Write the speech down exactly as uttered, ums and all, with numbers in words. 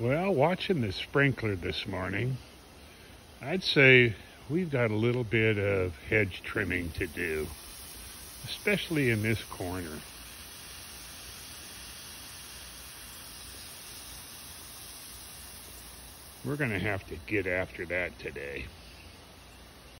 Well, watching the sprinkler this morning, I'd say we've got a little bit of hedge trimming to do, especially in this corner. We're going to have to get after that today.